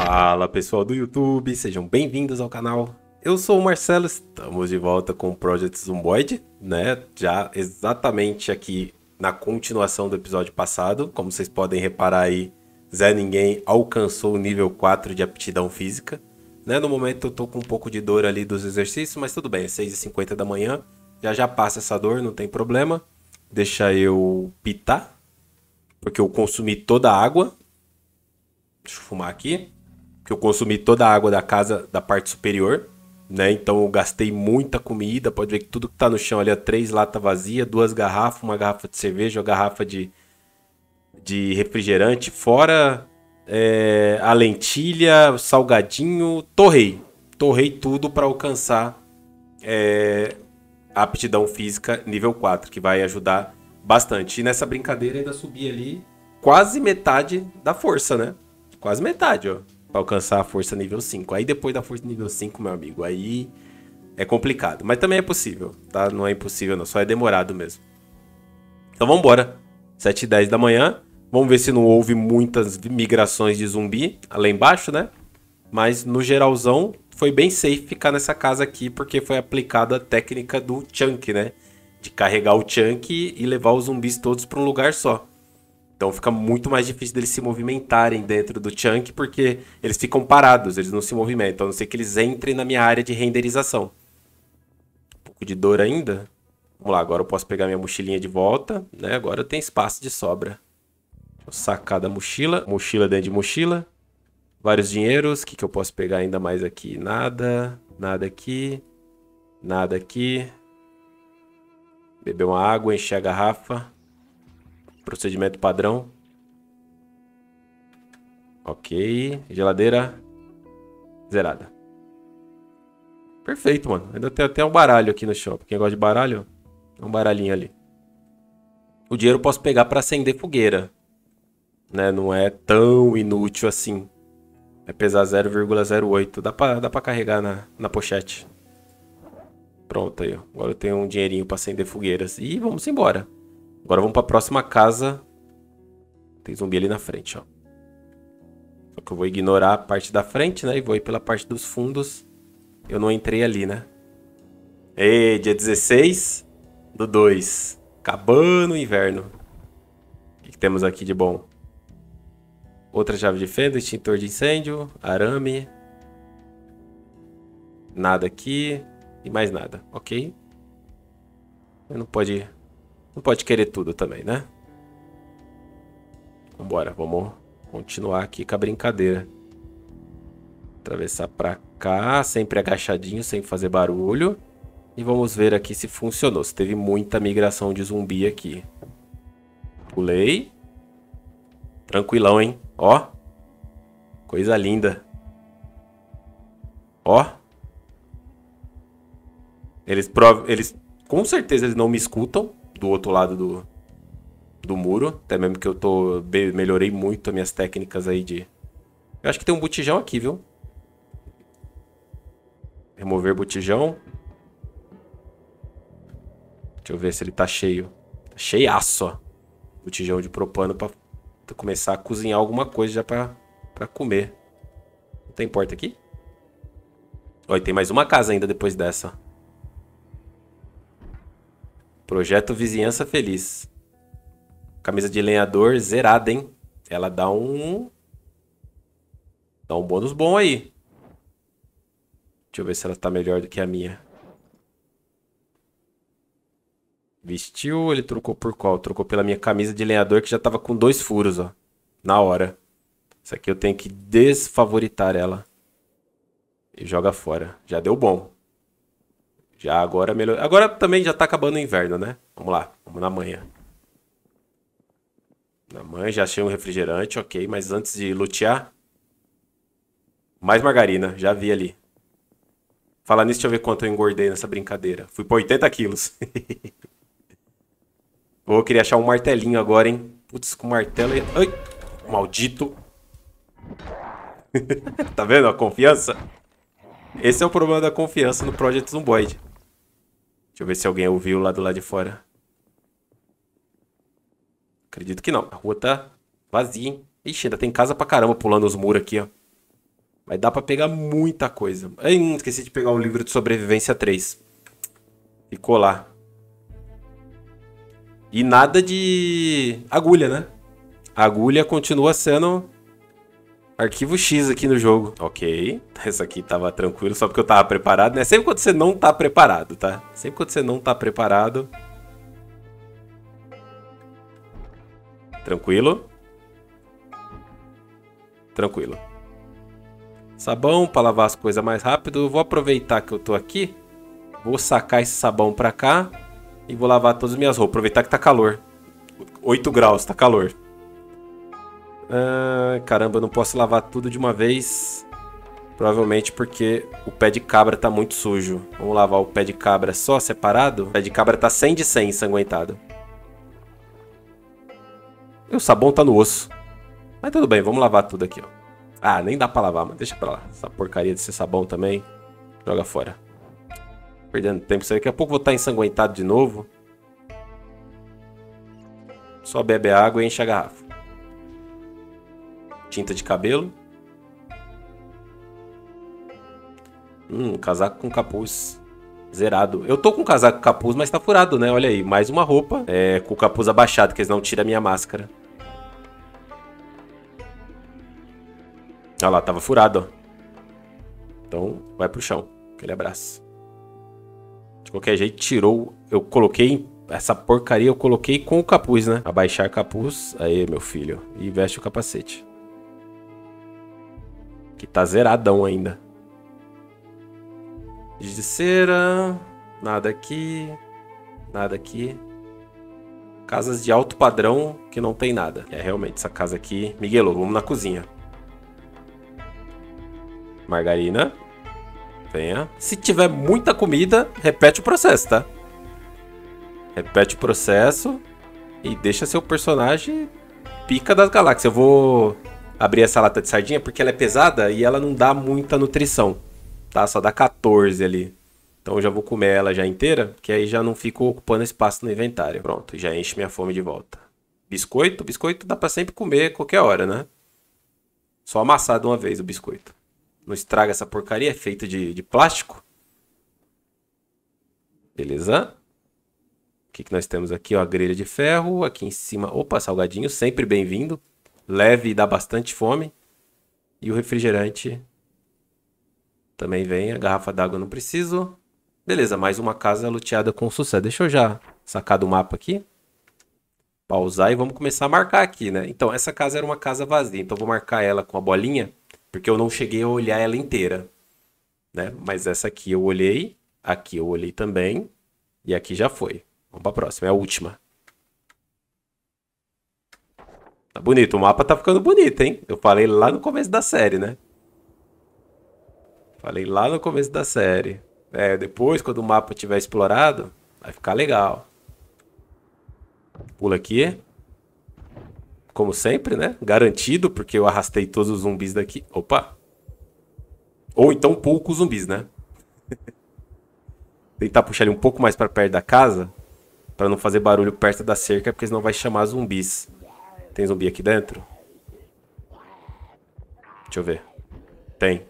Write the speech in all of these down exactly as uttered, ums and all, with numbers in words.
Fala pessoal do YouTube, sejam bem-vindos ao canal. Eu sou o Marcelo, estamos de volta com o Project Zomboid, né? Já exatamente aqui na continuação do episódio passado. Como vocês podem reparar aí, Zé Ninguém alcançou o nível quatro de aptidão física, né? No momento eu tô com um pouco de dor ali dos exercícios, mas tudo bem, é seis e cinquenta da manhã. Já já passa essa dor, não tem problema. Deixa eu pitar, porque eu consumi toda a água. Deixa eu fumar aqui. Que eu consumi toda a água da casa da parte superior, né? Então eu gastei muita comida. Pode ver que tudo que tá no chão ali é três latas vazias, duas garrafas, uma garrafa de cerveja, uma garrafa de, de refrigerante, fora é, a lentilha, o salgadinho. Torrei. Torrei tudo para alcançar é, a aptidão física nível quatro, que vai ajudar bastante. E nessa brincadeira ainda subi ali quase metade da força, né? Quase metade, ó. Pra alcançar a força nível cinco. Aí depois da força nível cinco, meu amigo, aí é complicado. Mas também é possível, tá? Não é impossível não, só é demorado mesmo. Então vamos embora. sete e dez da manhã. Vamos ver se não houve muitas migrações de zumbi lá embaixo, né? Mas no geralzão foi bem safe ficar nessa casa aqui, porque foi aplicada a técnica do chunk, né? De carregar o chunk e levar os zumbis todos para um lugar só. Então fica muito mais difícil deles se movimentarem dentro do chunk, porque eles ficam parados, eles não se movimentam, a não ser que eles entrem na minha área de renderização. Um pouco de dor ainda. Vamos lá, agora eu posso pegar minha mochilinha de volta, né? Agora eu tenho espaço de sobra. Deixa eu sacar da mochila, mochila dentro de mochila. Vários dinheiros, o que, que eu posso pegar ainda mais aqui? Nada, nada aqui, nada aqui. Beber uma água, encher a garrafa. Procedimento padrão. Ok. Geladeira zerada. Perfeito, mano. Ainda tem até um baralho aqui no shopping. Quem gosta de baralho, é um baralhinho ali. O dinheiro eu posso pegar para acender fogueira, né? Não é tão inútil assim. É pesar zero vírgula zero oito. Dá pra, dá pra carregar na, na pochete. Pronto aí, ó. Agora eu tenho um dinheirinho para acender fogueiras. E vamos embora. Agora vamos para a próxima casa. Tem zumbi ali na frente, ó. Só que eu vou ignorar a parte da frente, né? E vou ir pela parte dos fundos. Eu não entrei ali, né? Ei, dia dezesseis do dois. Acabando o inverno. O que, que temos aqui de bom? Outra chave de fenda, extintor de incêndio, arame. Nada aqui. E mais nada, ok? Não pode... Não pode querer tudo também, né? Vambora, vamos continuar aqui com a brincadeira. Atravessar pra cá, sempre agachadinho, sem fazer barulho. E vamos ver aqui se funcionou, se teve muita migração de zumbi aqui. Pulei. Tranquilão, hein? Ó. Coisa linda. Ó. Eles, prov... eles com certeza eles não me escutam. Do outro lado do, do muro. Até mesmo que eu tô melhorei muito as minhas técnicas aí de... Eu acho que tem um botijão aqui, viu? Remover botijão. Deixa eu ver se ele tá cheio. Tá cheiaço, ó. Botijão de propano pra começar a cozinhar alguma coisa já pra, pra comer. Não tem porta aqui? Olha, tem mais uma casa ainda depois dessa. Projeto Vizinhança Feliz. Camisa de lenhador zerada, hein? Ela dá um... Dá um bônus bom aí. Deixa eu ver se ela tá melhor do que a minha. Vestiu, ele trocou por qual? Trocou pela minha camisa de lenhador que já tava com dois furos, ó. Na hora. Isso aqui eu tenho que desfavoritar ela. E joga fora. Já deu bom. Já agora melhor. Agora também já tá acabando o inverno, né? Vamos lá, vamos na manhã. Na manhã já achei um refrigerante, ok. Mas antes de lutear, mais margarina, já vi ali. Falar nisso, deixa eu ver quanto eu engordei nessa brincadeira. Fui pra oitenta quilos. Vou querer achar um martelinho agora, hein? Putz, com martelo... Ai, maldito. Tá vendo a confiança? Esse é o problema da confiança no Project Zomboid. Deixa eu ver se alguém ouviu lá do lado de fora. Acredito que não. A rua tá vazia, hein? Ixi, ainda tem casa pra caramba pulando os muros aqui, ó. Mas dá pra pegar muita coisa. Ai, esqueci de pegar o livro de sobrevivência três. Ficou lá. E nada de agulha, né? A agulha continua sendo arquivo X aqui no jogo. Ok. Essa aqui tava tranquilo, só porque eu tava preparado, né? Sempre quando você não tá preparado, tá? Sempre quando você não tá preparado. Tranquilo. Tranquilo. Sabão pra lavar as coisas mais rápido. Eu vou aproveitar que eu tô aqui. Vou sacar esse sabão pra cá. E vou lavar todas as minhas roupas. Aproveitar que tá calor. oito graus, tá calor. Ah, caramba, eu não posso lavar tudo de uma vez. Provavelmente porque o pé de cabra tá muito sujo. Vamos lavar o pé de cabra só separado. O pé de cabra tá cem de cem ensanguentado. E o sabão tá no osso. Mas tudo bem, vamos lavar tudo aqui, ó. Ah, nem dá pra lavar, mas deixa pra lá. Essa porcaria desse sabão também. Joga fora. Perdendo tempo. Daqui a pouco vou estar ensanguentado de novo. Só bebe água e enche a garrafa. Tinta de cabelo. Hum, casaco com capuz. Zerado. Eu tô com casaco com capuz, mas tá furado, né? Olha aí, mais uma roupa. É, com o capuz abaixado, que eles não tiram a minha máscara. Olha lá, tava furado, ó. Então, vai pro chão. Aquele abraço. De qualquer jeito, tirou. Eu coloquei... Essa porcaria eu coloquei com o capuz, né? Abaixar capuz. Aí, meu filho. E veste o capacete. Que tá zeradão ainda. Giz de cera. Nada aqui. Nada aqui. Casas de alto padrão que não tem nada. É, realmente, essa casa aqui... Miguelou, vamos na cozinha. Margarina. Venha. Se tiver muita comida, repete o processo, tá? Repete o processo. E deixa seu personagem pica das galáxias. Eu vou abrir essa lata de sardinha porque ela é pesada e ela não dá muita nutrição. Tá? Só dá quatorze ali. Então eu já vou comer ela já inteira, que aí já não fico ocupando espaço no inventário. Pronto, já enche minha fome de volta. Biscoito? Biscoito dá pra sempre comer qualquer hora, né? Só amassar de uma vez o biscoito. Não estraga essa porcaria, é feita de, de plástico. Beleza. O que, que nós temos aqui? Ó, a grelha de ferro. Aqui em cima, opa, salgadinho, sempre bem-vindo. Leve e dá bastante fome. E o refrigerante também vem. A garrafa d'água não preciso. Beleza, mais uma casa luteada com sucesso. Deixa eu já sacar do mapa aqui. Pausar e vamos começar a marcar aqui, né? Então, essa casa era uma casa vazia. Então, eu vou marcar ela com a bolinha. Porque eu não cheguei a olhar ela inteira, né? Mas essa aqui eu olhei, aqui eu olhei também, e aqui já foi. Vamos pra próxima, é a última. Tá bonito, o mapa tá ficando bonito, hein? Eu falei lá no começo da série, né? Falei lá no começo da série. É, depois, quando o mapa tiver explorado, vai ficar legal. Pula aqui. Como sempre, né? Garantido, porque eu arrastei todos os zumbis daqui. Opa! Ou então poucos zumbis, né? Tentar puxar ele um pouco mais pra perto da casa, pra não fazer barulho perto da cerca, porque senão vai chamar zumbis. Tem zumbi aqui dentro? Deixa eu ver. Tem.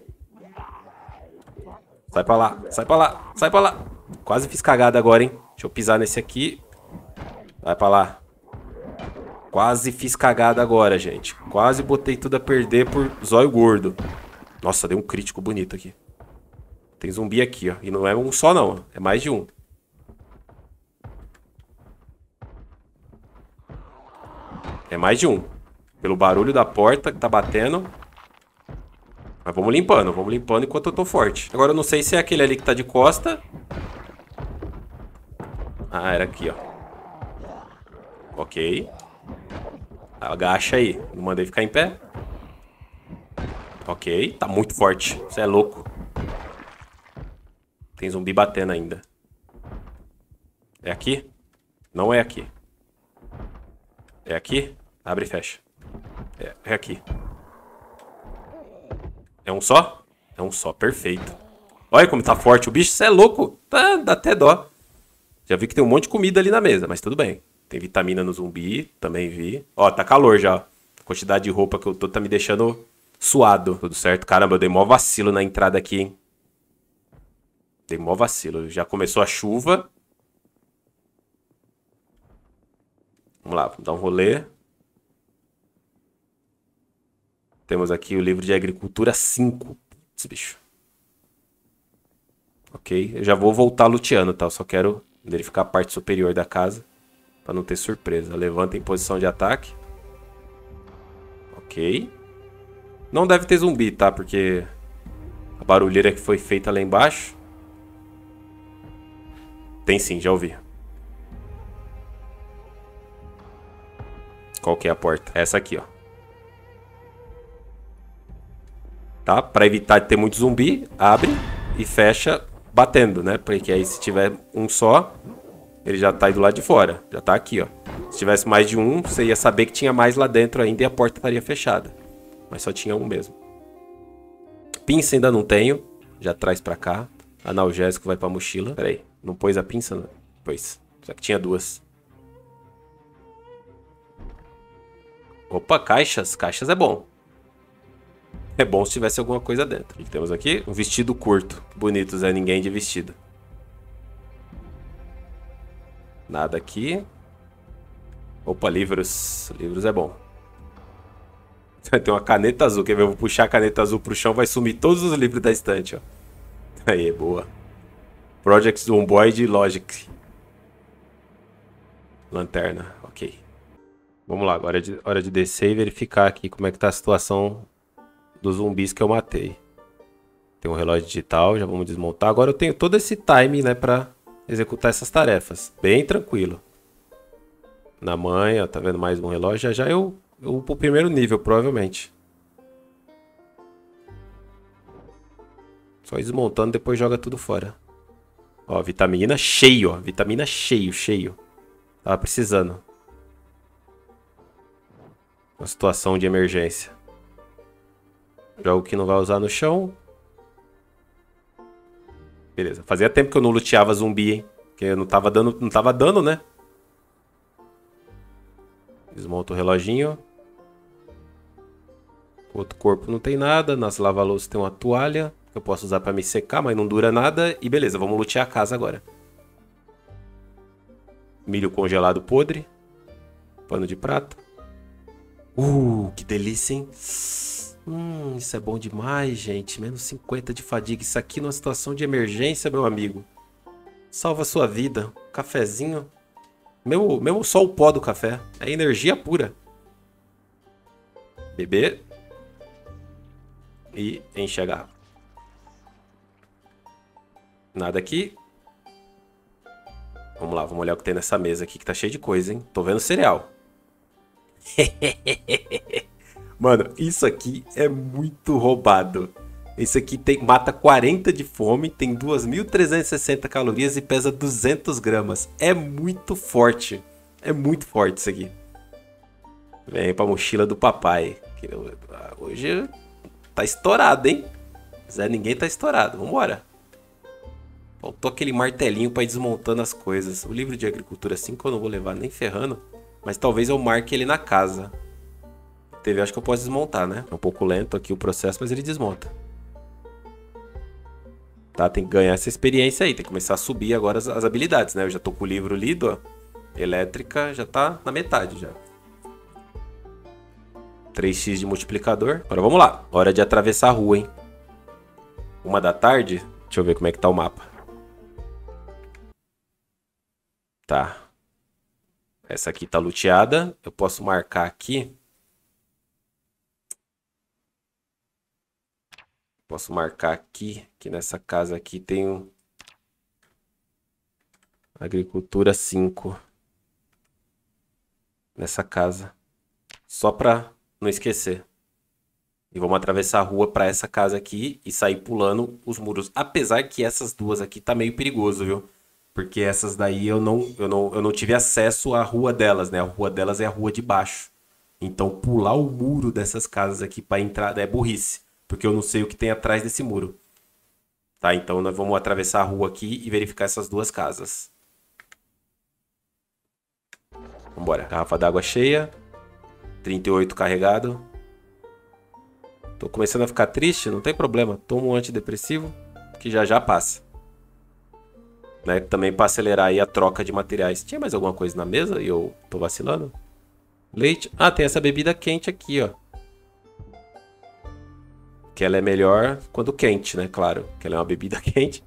Sai pra lá, sai pra lá, sai pra lá. Quase fiz cagada agora, hein? Deixa eu pisar nesse aqui. Vai pra lá. Quase fiz cagada agora, gente. Quase botei tudo a perder por zóio gordo. Nossa, deu um crítico bonito aqui. Tem zumbi aqui, ó. E não é um só, não. É mais de um. É mais de um. Pelo barulho da porta que tá batendo. Mas vamos limpando. Vamos limpando enquanto eu tô forte. Agora eu não sei se é aquele ali que tá de costa. Ah, era aqui, ó. Ok. Agacha aí. Não mandei ficar em pé. Ok. Tá muito forte. Você é louco. Tem zumbi batendo ainda. É aqui? Não é aqui. É aqui? Abre e fecha. É, é aqui. É um só? É um só. Perfeito. Olha como tá forte o bicho. Você é louco. Tá, dá até dó. Já vi que tem um monte de comida ali na mesa, mas tudo bem. Tem vitamina no zumbi, também vi. Ó, tá calor já. A quantidade de roupa que eu tô tá me deixando suado. Tudo certo? Caramba, eu dei mó vacilo na entrada aqui, hein? Dei mó vacilo. Já começou a chuva. Vamos lá, vamos dar um rolê. Temos aqui o livro de agricultura cinco. Putz, bicho. Ok, eu já vou voltar luteando, tá? Eu só quero verificar a parte superior da casa. Pra não ter surpresa. Levanta em posição de ataque. Ok. Não deve ter zumbi, tá? Porque a barulheira que foi feita lá embaixo. Tem sim, já ouvi. Qual que é a porta? Essa aqui, ó. Tá? Pra evitar de ter muito zumbi, abre e fecha batendo, né? Porque aí se tiver um só, ele já tá aí do lado de fora. Já tá aqui, ó. Se tivesse mais de um, você ia saber que tinha mais lá dentro ainda e a porta estaria fechada. Mas só tinha um mesmo. Pinça ainda não tenho. Já traz pra cá. Analgésico vai pra mochila. Pera aí. Não pôs a pinça? Não. Pois. Só que tinha duas. Opa, caixas. Caixas é bom. É bom se tivesse alguma coisa dentro. O que temos aqui? Um vestido curto. Bonito, Zé Ninguém de vestido. Nada aqui. Opa, livros. Livros é bom. Tem uma caneta azul. Quer ver? Eu vou puxar a caneta azul pro chão. Vai sumir todos os livros da estante, ó. Aí, boa. Project Zomboid Logic. Lanterna, ok. Vamos lá, agora é de, hora de descer e verificar aqui como é que tá a situação dos zumbis que eu matei. Tem um relógio digital, já vamos desmontar. Agora eu tenho todo esse time, né, pra executar essas tarefas. Bem tranquilo. Na manha, tá vendo mais um relógio? Já já eu, eu vou pro primeiro nível, provavelmente. Só desmontando, depois joga tudo fora. Ó, vitamina cheio, ó. Vitamina cheio, cheio. Tava precisando. Uma situação de emergência. Jogo que não vai usar no chão. Beleza. Fazia tempo que eu não luteava zumbi, hein? Porque eu não tava dando, não tava dando, né? Desmonta o reloginho. Outro corpo não tem nada. Nas lava-louças tem uma toalha que eu posso usar pra me secar, mas não dura nada. E beleza, vamos lutear a casa agora. Milho congelado podre. Pano de prato. Uh, que delícia, hein? Hum, isso é bom demais, gente. Menos cinquenta de fadiga. Isso aqui numa situação de emergência, meu amigo. Salva a sua vida. Cafezinho. Mesmo, mesmo só o pó do café. É energia pura. Beber. E encher a garrafa. Nada aqui. Vamos lá, vamos olhar o que tem nessa mesa aqui, que tá cheio de coisa, hein? Tô vendo cereal. Mano, isso aqui é muito roubado. Esse aqui tem, mata quarenta de fome, tem duas mil trezentas e sessenta calorias e pesa duzentos gramas. É muito forte. É muito forte isso aqui. Vem pra mochila do papai. Hoje tá estourado, hein? Zé Ninguém tá estourado. Vambora. Faltou aquele martelinho pra ir desmontando as coisas. O livro de agricultura cinco eu não vou levar nem ferrando. Mas talvez eu marque ele na casa. T V acho que eu posso desmontar, né? É um pouco lento aqui o processo, mas ele desmonta. Tá, tem que ganhar essa experiência aí. Tem que começar a subir agora as, as habilidades, né? Eu já tô com o livro lido, ó. Elétrica já tá na metade já. três x de multiplicador. Agora vamos lá. Hora de atravessar a rua, hein? Uma da tarde. Deixa eu ver como é que tá o mapa. Tá. Essa aqui tá luteada. Eu posso marcar aqui. Posso marcar aqui, que nessa casa aqui tem um... Agricultura cinco. Nessa casa. Só pra não esquecer. E vamos atravessar a rua pra essa casa aqui e sair pulando os muros. Apesar que essas duas aqui tá meio perigoso, viu? Porque essas daí eu não, eu não, eu não tive acesso à rua delas, né? A rua delas é a rua de baixo. Então pular o muro dessas casas aqui pra entrar é burrice. Porque eu não sei o que tem atrás desse muro. Tá, então nós vamos atravessar a rua aqui e verificar essas duas casas. Vambora. Garrafa d'água cheia. trinta e oito carregado. Tô começando a ficar triste, não tem problema. Tomo um antidepressivo que já já passa. Né? Também para acelerar aí a troca de materiais. Tinha mais alguma coisa na mesa e eu tô vacilando? Leite. Ah, tem essa bebida quente aqui, ó. Que ela é melhor quando quente, né? Claro, que ela é uma bebida quente.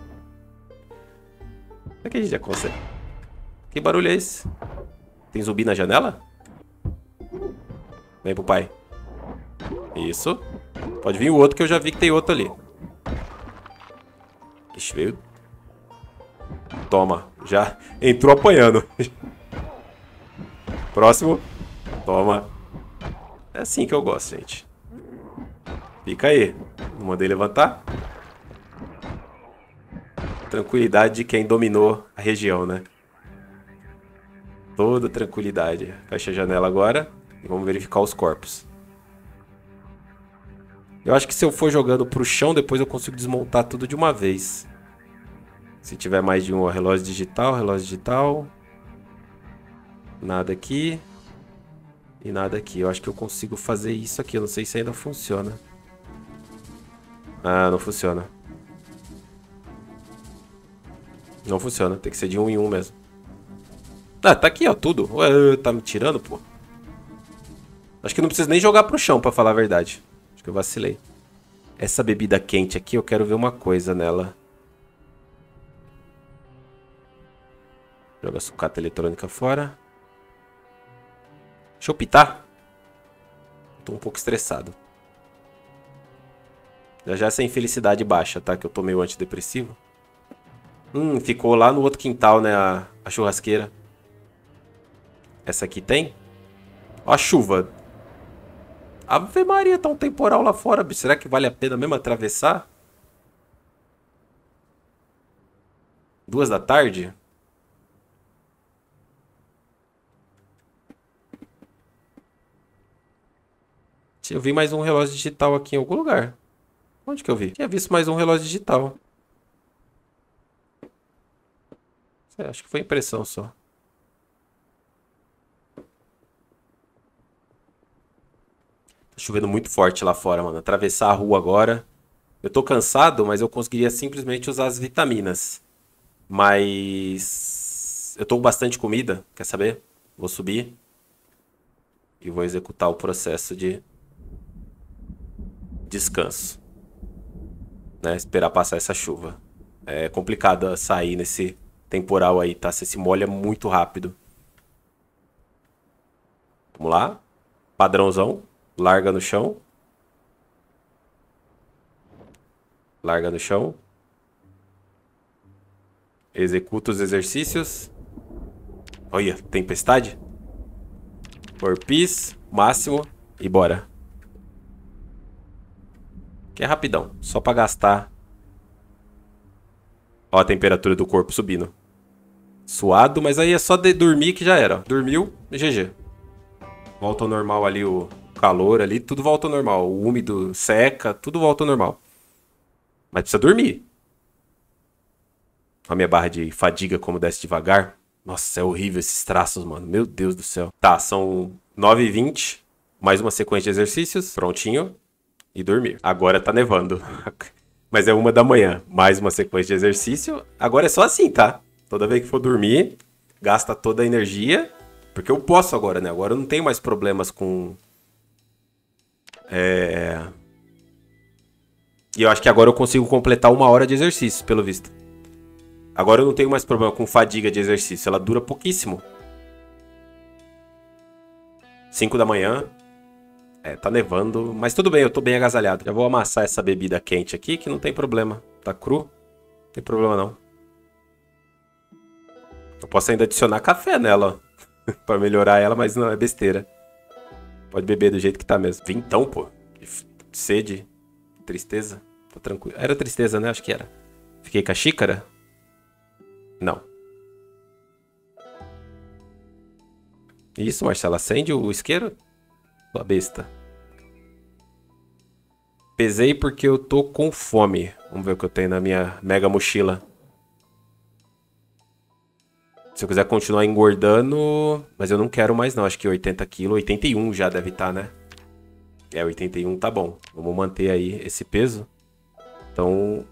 Será que a gente já consegue? Que barulho é esse? Tem zumbi na janela? Vem pro pai. Isso. Pode vir o outro que eu já vi que tem outro ali. Ixi, veio. Toma. Já entrou apanhando. Próximo. Toma. É assim que eu gosto, gente. Fica aí. Não mandei levantar. Tranquilidade de quem dominou a região, né? Toda tranquilidade. Fecha a janela agora e vamos verificar os corpos. Eu acho que se eu for jogando pro chão, depois eu consigo desmontar tudo de uma vez. Se tiver mais de um, ó, relógio digital, relógio digital. Nada aqui. E nada aqui. Eu acho que eu consigo fazer isso aqui. Eu não sei se ainda funciona. Ah, não funciona. Não funciona. Tem que ser de um em um mesmo. Ah, tá aqui, ó, tudo. Ué, tá me tirando, pô. Acho que não preciso nem jogar pro chão, pra falar a verdade. Acho que eu vacilei. Essa bebida quente aqui, eu quero ver uma coisa nela. Joga a sucata eletrônica fora. Deixa eu pitar. Tô um pouco estressado. Já já essa infelicidade baixa, tá? Que eu tomei o antidepressivo. Hum, ficou lá no outro quintal, né? A, a churrasqueira. Essa aqui tem? Ó a chuva. Ave Maria, tá um temporal lá fora, bicho. Será que vale a pena mesmo atravessar? Duas da tarde? Eu vi mais um relógio digital aqui em algum lugar. Onde que eu vi? Tinha visto mais um relógio digital. É, acho que foi impressão só. Tá chovendo muito forte lá fora, mano. Atravessar a rua agora. Eu tô cansado, mas eu conseguiria simplesmente usar as vitaminas. Mas... eu tô com bastante comida, quer saber? Vou subir. E vou executar o processo de... descanso. Né? Esperar passar essa chuva. É complicado sair nesse temporal aí, tá? Você se molha muito rápido. Vamos lá. Padrãozão. Larga no chão. Larga no chão. Executa os exercícios. Olha, tempestade. Corpis, máximo e bora. Que é rapidão, só pra gastar. Ó a temperatura do corpo subindo. Suado, mas aí é só de dormir que já era. Dormiu, G G. Volta ao normal ali o calor ali, tudo volta ao normal. O úmido seca, tudo volta ao normal. Mas precisa dormir. A minha barra de fadiga como desce devagar. Nossa, é horrível esses traços, mano. Meu Deus do céu. Tá, são nove e vinte. Mais uma sequência de exercícios. Prontinho. E dormir. Agora tá nevando. Mas é uma da manhã. Mais uma sequência de exercício. Agora é só assim, tá? Toda vez que for dormir, gasta toda a energia. Porque eu posso agora, né? Agora eu não tenho mais problemas com... É... E eu acho que agora eu consigo completar uma hora de exercício, pelo visto. Agora eu não tenho mais problema com fadiga de exercício. Ela dura pouquíssimo. cinco da manhã. É, tá nevando. Mas tudo bem, eu tô bem agasalhado. Já vou amassar essa bebida quente aqui, que não tem problema. Tá cru? Não tem problema não. Eu posso ainda adicionar café nela, ó. Pra melhorar ela, mas não, é besteira. Pode beber do jeito que tá mesmo. Vintão, pô. Sede. Tristeza. Tô tranquilo. Era tristeza, né? Acho que era. Fiquei com a xícara? Não. Isso, Marcelo. Acende o isqueiro? Sua besta. Pesei porque eu tô com fome. Vamos ver o que eu tenho na minha mega mochila. Se eu quiser continuar engordando... Mas eu não quero mais não. Acho que oitenta quilos. oitenta e um já deve estar, né? É, oitenta e um tá bom. Vamos manter aí esse peso. Então...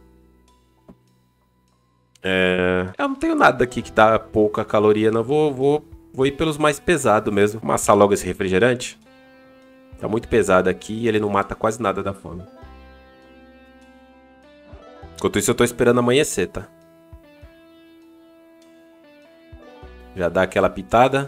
É... Eu não tenho nada aqui que dá pouca caloria, não. Vou, vou, vou ir pelos mais pesados mesmo. Vou amassar logo esse refrigerante. Tá muito pesado aqui e ele não mata quase nada da fome. Enquanto isso eu tô esperando amanhecer, tá? Já dá aquela pitada.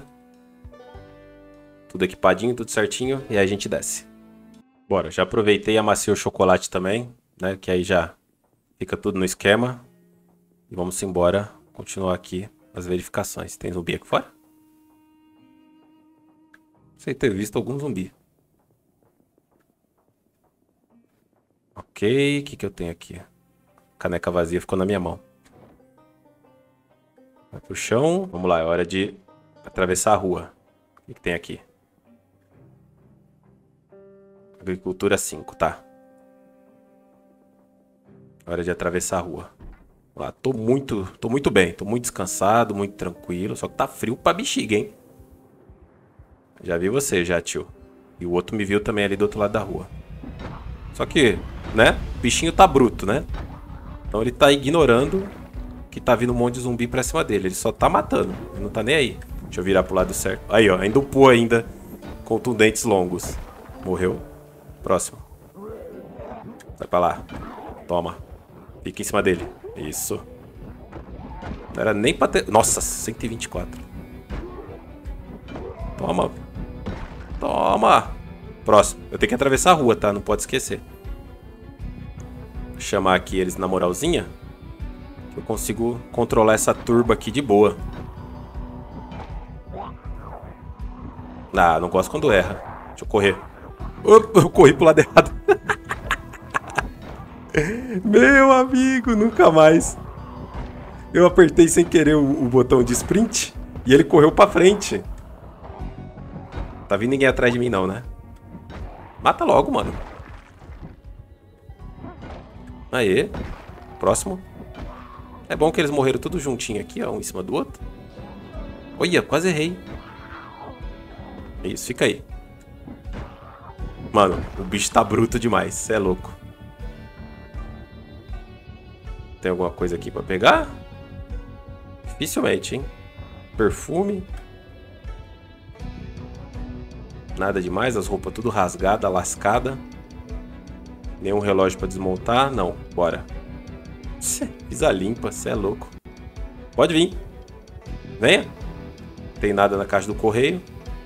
Tudo equipadinho, tudo certinho. E aí a gente desce. Bora, já aproveitei e amassei o chocolate também, né? Que aí já fica tudo no esquema. E vamos embora continuar aqui as verificações. Tem zumbi aqui fora? Não sei ter visto algum zumbi. Ok, o que, que eu tenho aqui? Caneca vazia ficou na minha mão. Vai pro chão. Vamos lá, é hora de atravessar a rua. O que, que tem aqui? Agricultura cinco, tá. Hora de atravessar a rua. Vamos lá, tô muito, tô muito bem. Tô muito descansado, muito tranquilo. Só que tá frio pra bexiga, hein? Já vi você, já, tio. E o outro me viu também ali do outro lado da rua. Só que, né? O bichinho tá bruto, né? Então ele tá ignorando que tá vindo um monte de zumbi pra cima dele. Ele só tá matando. Ele não tá nem aí. Deixa eu virar pro lado certo. Aí, ó. Ainda upou ainda. Contundentes longos. Morreu. Próximo. Vai pra lá. Toma. Fica em cima dele. Isso. Não era nem pra ter... Nossa, cento e vinte e quatro. Toma. Toma. Próximo. Eu tenho que atravessar a rua, tá? Não pode esquecer. Vou chamar aqui eles na moralzinha. Eu consigo controlar essa turba aqui de boa. Ah, não gosto quando erra. Deixa eu correr. Opa, eu corri pro lado errado. Meu amigo, nunca mais. Eu apertei sem querer o, o botão de sprint e ele correu pra frente. Tá vindo ninguém atrás de mim não, né? Mata logo, mano. Aê. Próximo. É bom que eles morreram tudo juntinho aqui, ó. Um em cima do outro. Olha, quase errei. Isso, fica aí. Mano, o bicho tá bruto demais. Cê é louco. Tem alguma coisa aqui pra pegar? Dificilmente, hein? Perfume. Nada demais. As roupas tudo rasgada, lascada. Nenhum relógio pra desmontar. Não, bora. Pisa limpa, cê é louco. Pode vir. Venha. Não tem nada na caixa do correio.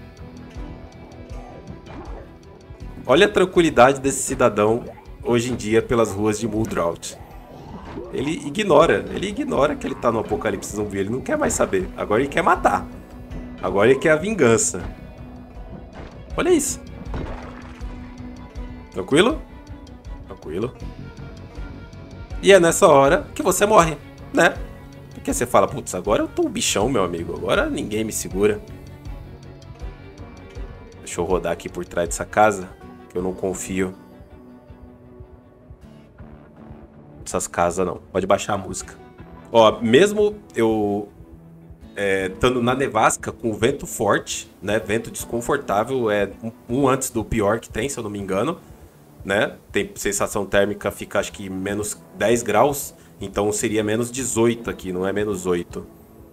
Olha a tranquilidade desse cidadão hoje em dia pelas ruas de Muldraught. Ele ignora, ele ignora que ele tá no apocalipse zumbi, ele não quer mais saber. Agora ele quer matar. Agora ele quer a vingança. Olha isso. Tranquilo? Tranquilo. E é nessa hora que você morre, né? Porque você fala, putz, agora eu tô um bichão, meu amigo. Agora ninguém me segura. Deixa eu rodar aqui por trás dessa casa. Que eu não confio nessas casas, não. Pode baixar a música. Ó, mesmo eu é, estando na nevasca com vento forte, né? Vento desconfortável, é um, um antes do pior que tem, se eu não me engano, né? Tem sensação térmica, fica acho que menos dez graus, então seria menos dezoito aqui, não é menos oito.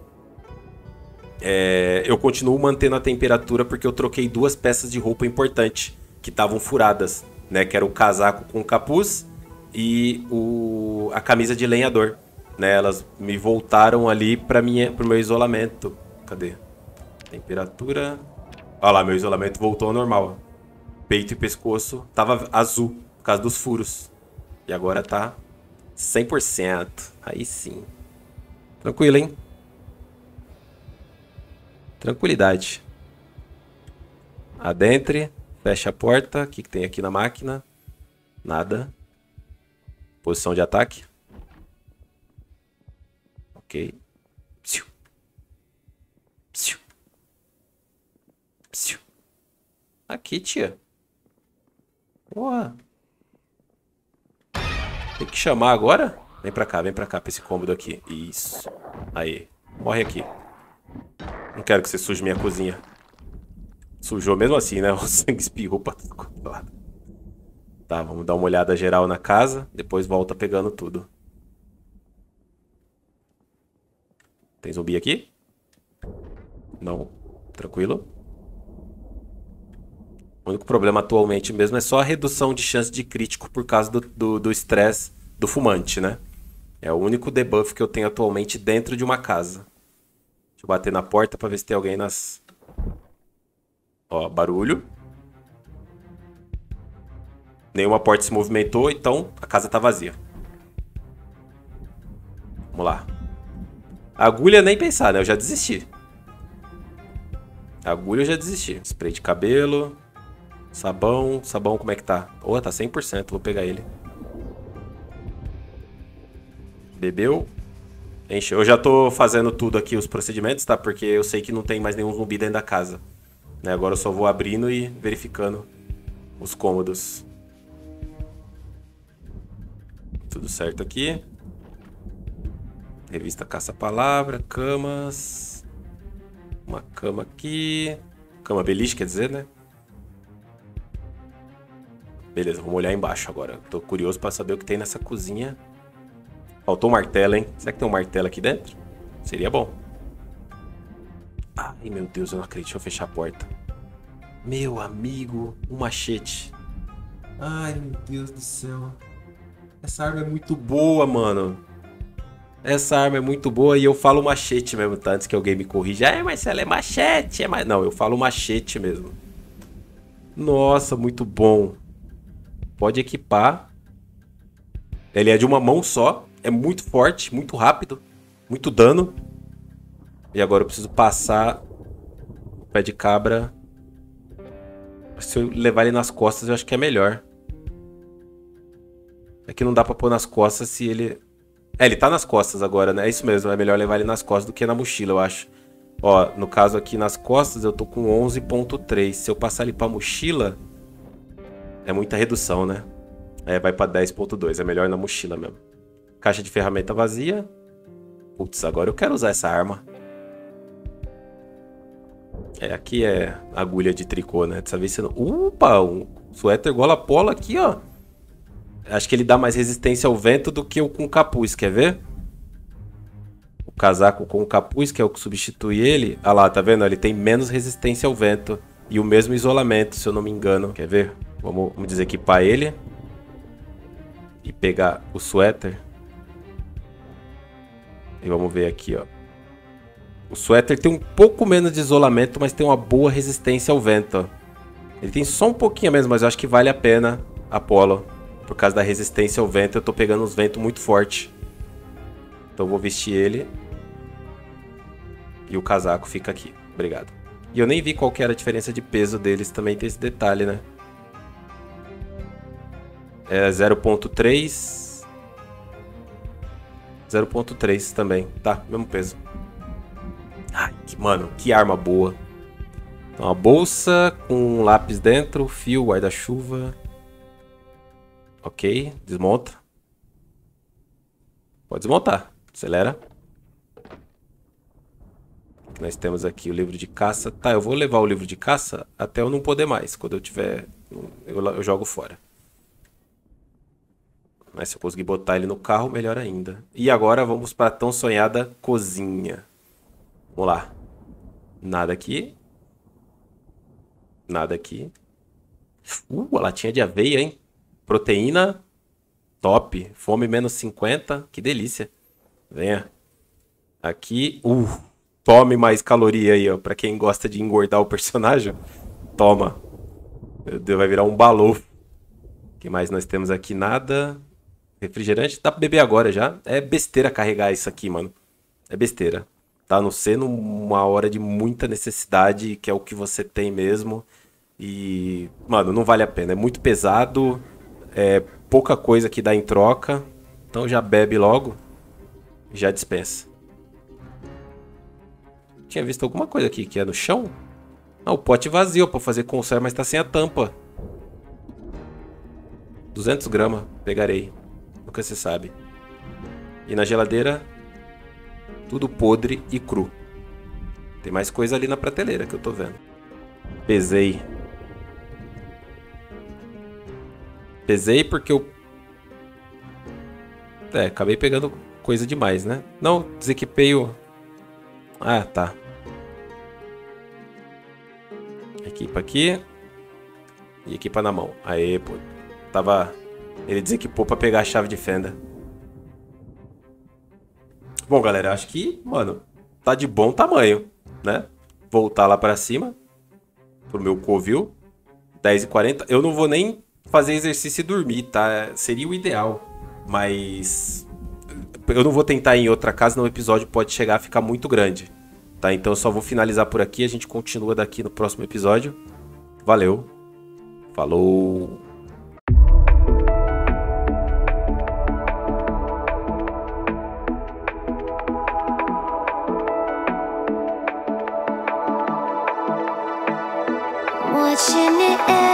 É, eu continuo mantendo a temperatura porque eu troquei duas peças de roupa importantes que estavam furadas, né? Que era o casaco com capuz e o, a camisa de lenhador, né? Elas me voltaram ali para minha, pro meu isolamento. Cadê? Temperatura. Olha lá, meu isolamento voltou ao normal. Peito e pescoço tava azul por causa dos furos. E agora tá cem por cento. Aí sim. Tranquilo, hein? Tranquilidade. Adentre. Fecha a porta. O que, que tem aqui na máquina? Nada. Posição de ataque. Ok. Psiu. Psiu. Psiu. Aqui, tia. Porra. Tem que chamar agora? Vem pra cá, vem pra cá, pra esse cômodo aqui. Isso. Aí. Morre aqui. Não quero que você suje minha cozinha. Sujou mesmo assim, né? O sangue espirrou pra todo lado. Tá, vamos dar uma olhada geral na casa. Depois volta pegando tudo. Tem zumbi aqui? Não. Tranquilo. O único problema atualmente mesmo é só a redução de chance de crítico por causa do estresse do, do, do fumante, né? É o único debuff que eu tenho atualmente dentro de uma casa. Deixa eu bater na porta pra ver se tem alguém nas... Ó, barulho. Nenhuma porta se movimentou, então a casa tá vazia. Vamos lá. Agulha nem pensar, né? Eu já desisti. Agulha eu já desisti. Spray de cabelo. Sabão. Sabão como é que tá? Oh, tá cem por cento. Vou pegar ele. Bebeu. Encheu. Eu já tô fazendo tudo aqui, os procedimentos, tá? Porque eu sei que não tem mais nenhum zumbi dentro da casa. Né? Agora eu só vou abrindo e verificando os cômodos. Tudo certo aqui. Revista caça-palavra. Camas. Uma cama aqui. Cama beliche, quer dizer, né? Beleza, vamos olhar embaixo agora. Tô curioso pra saber o que tem nessa cozinha. Faltou um martelo, hein? Será que tem um martelo aqui dentro? Seria bom. Ai, meu Deus, eu não acredito. Deixa eu fechar a porta. Meu amigo, um machete. Ai, meu Deus do céu. Essa arma é muito boa, mano. Essa arma é muito boa e eu falo machete mesmo, tá? Antes que alguém me corrija. Ah, mas ela é machete. É ma... Não, eu falo machete mesmo. Nossa, muito bom. Pode equipar. Ele é de uma mão só. É muito forte, muito rápido. Muito dano. E agora eu preciso passar o pé de cabra. Se eu levar ele nas costas, eu acho que é melhor. É que não dá pra pôr nas costas se ele... É, ele tá nas costas agora, né? É isso mesmo, é melhor levar ele nas costas do que na mochila, eu acho. Ó, no caso aqui nas costas eu tô com onze ponto três. Se eu passar ele pra mochila, é muita redução, né? É, vai pra dez ponto dois, é melhor na mochila mesmo. Caixa de ferramenta vazia. Putz, agora eu quero usar essa arma. É, aqui é agulha de tricô, né? Dessa vez você não... Upa, um suéter gola polo aqui, ó. Acho que ele dá mais resistência ao vento do que o com capuz, quer ver? O casaco com capuz, que é o que substitui ele. Ah lá, tá vendo? Ele tem menos resistência ao vento. E o mesmo isolamento, se eu não me engano. Quer ver? Vamos, vamos desequipar ele. E pegar o suéter. E vamos ver aqui, ó. O suéter tem um pouco menos de isolamento, mas tem uma boa resistência ao vento, ó. Ele tem só um pouquinho mesmo, mas eu acho que vale a pena a polo. Por causa da resistência ao vento, eu tô pegando uns ventos muito fortes. Então eu vou vestir ele. E o casaco fica aqui. Obrigado. E eu nem vi qual que era a diferença de peso deles. Também tem esse detalhe, né? É zero ponto três. zero ponto três também. Tá, mesmo peso. Ai, que, mano, que arma boa. Então, uma bolsa com um lápis dentro. Fio, guarda-chuva. Ok, desmonta. Pode desmontar. Acelera. Nós temos aqui o livro de caça. Tá, eu vou levar o livro de caça até eu não poder mais. Quando eu tiver... Eu, eu jogo fora. Mas se eu conseguir botar ele no carro, melhor ainda. E agora vamos para a tão sonhada cozinha. Vamos lá. Nada aqui. Nada aqui. Uh, a latinha de aveia, hein? Proteína. Top. Fome menos cinquenta. Que delícia. Venha. Aqui. Uh, tome mais caloria aí, ó. Pra quem gosta de engordar o personagem. Toma. Meu Deus, vai virar um balô. O que mais nós temos aqui? Nada. Refrigerante. Dá pra beber agora já. É besteira carregar isso aqui, mano. É besteira. Tá? A não ser numa hora de muita necessidade, que é o que você tem mesmo. E, mano, não vale a pena. É muito pesado. É pouca coisa que dá em troca. Então já bebe logo. Já dispensa. Tinha visto alguma coisa aqui que é no chão? Ah, o pote vazio pra fazer conserva, mas tá sem a tampa. duzentos gramas. Pegarei. Nunca se sabe. E na geladeira, tudo podre e cru. Tem mais coisa ali na prateleira que eu tô vendo. Pesei. Pesei porque eu... É, acabei pegando coisa demais, né? Não, desequipei o... Ah, tá. Equipa aqui. E equipa na mão. Aê, pô. Tava... Ele desequipou pra pegar a chave de fenda. Bom, galera, acho que, mano, tá de bom tamanho, né? Voltar lá pra cima. Pro meu covil. dez e quarenta. Eu não vou nem fazer exercício e dormir, tá? Seria o ideal. Mas... Eu não vou tentar ir em outra casa, senão o episódio pode chegar a ficar muito grande. Tá? Então eu só vou finalizar por aqui. A gente continua daqui no próximo episódio. Valeu. Falou. Watching it